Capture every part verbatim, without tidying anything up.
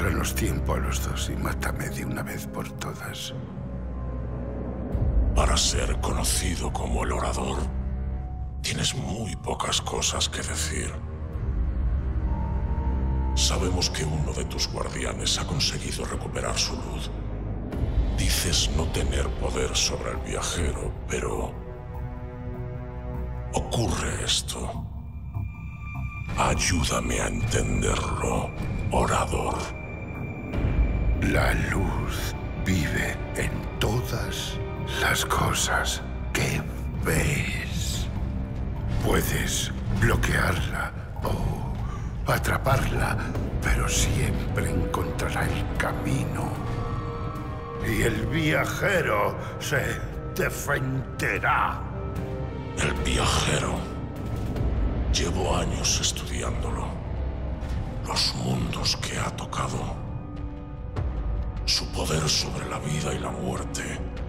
Ahórranos tiempo a los dos y mátame de una vez por todas. Para ser conocido como el orador, tienes muy pocas cosas que decir. Sabemos que uno de tus guardianes ha conseguido recuperar su luz. Dices no tener poder sobre el viajero, pero... ocurre esto. Ayúdame a entenderlo, orador. La luz vive en todas las cosas que ves. Puedes bloquearla o atraparla, pero siempre encontrará el camino. Y el viajero se defenderá. El viajero. Llevo años estudiándolo. Los mundos que ha tocado. Su poder sobre la vida y la muerte.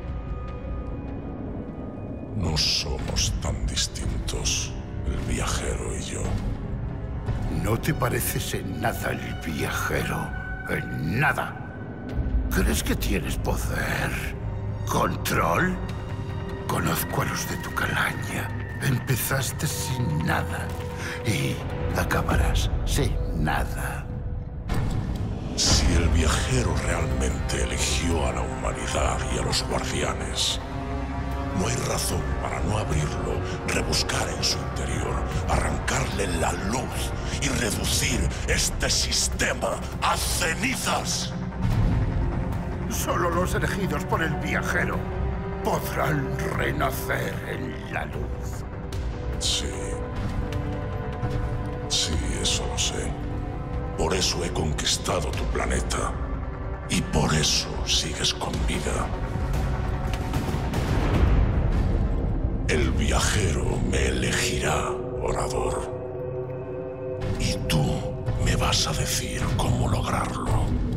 No somos tan distintos, el viajero y yo. No te pareces en nada el viajero. En nada. ¿Crees que tienes poder? ¿Control? Conozco a los de tu calaña. Empezaste sin nada y acabarás sin nada. Si el viajero realmente eligió a la humanidad y a los guardianes, no hay razón para no abrirlo, rebuscar en su interior, arrancarle la luz y reducir este sistema a cenizas. Solo los elegidos por el viajero podrán renacer en la luz. Sí. Sí, eso lo sé. Por eso he conquistado tu planeta. Y por eso sigues con vida. El viajero me elegirá, orador. Y tú me vas a decir cómo lograrlo.